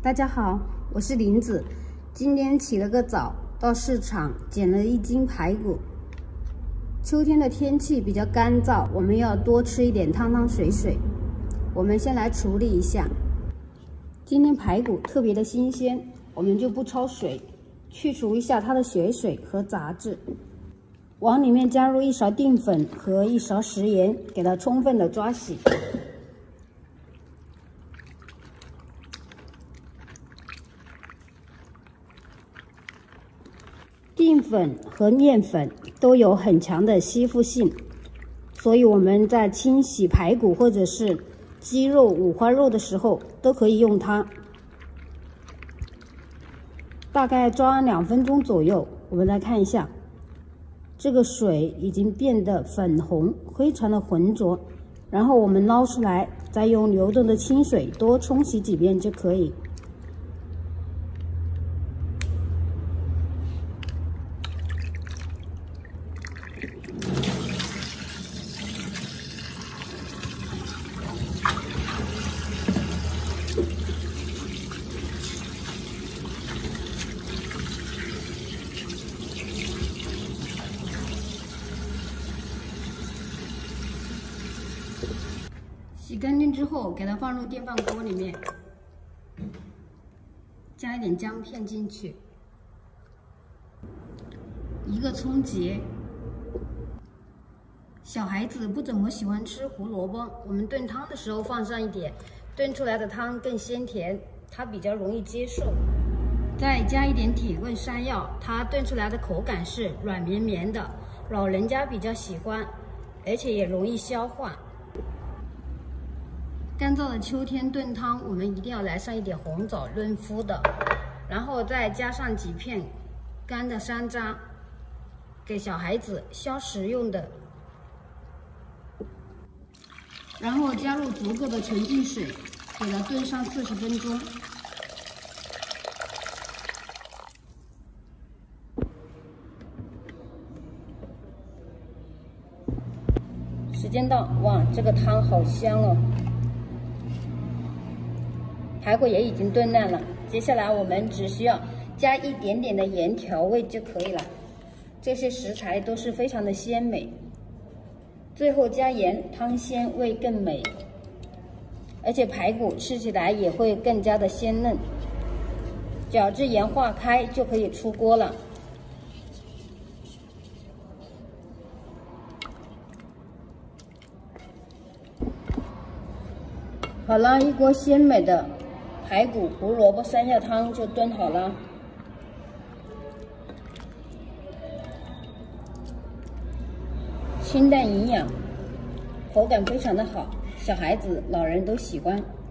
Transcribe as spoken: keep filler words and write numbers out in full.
大家好，我是林子。今天起了个早，到市场捡了一斤排骨。秋天的天气比较干燥，我们要多吃一点汤汤水水。我们先来处理一下。今天排骨特别的新鲜，我们就不焯水，去除一下它的血水和杂质。往里面加入一勺淀粉和一勺食盐，给它充分的抓洗。淀粉和面粉都有很强的吸附性，所以我们在清洗排骨或者是鸡肉、五花肉的时候都可以用它。大概抓两分钟左右，我们来看一下，这个水已经变得粉红，非常的浑浊。然后我们捞出来，再用流动的清水多冲洗几遍就可以。洗干净之后，给它放入电饭锅里面，加一点姜片进去，一个葱节。小孩子不怎么喜欢吃胡萝卜，我们炖汤的时候放上一点，炖出来的汤更鲜甜，他比较容易接受。再加一点铁棍山药，它炖出来的口感是软绵绵的，老人家比较喜欢，而且也容易消化。干燥的秋天炖汤，我们一定要来上一点红枣润肤的，然后再加上几片干的山楂，给小孩子消食用的。然后加入足够的纯净水，给它炖上四十分钟。时间到，哇，这个汤好香哦！排骨也已经炖烂了，接下来我们只需要加一点点的盐调味就可以了。这些食材都是非常的鲜美，最后加盐，汤鲜味更美，而且排骨吃起来也会更加的鲜嫩。搅至盐化开就可以出锅了。好了，一锅鲜美的排骨胡萝卜山药汤就炖好了。清淡营养，口感非常的好，小孩子、老人都喜欢。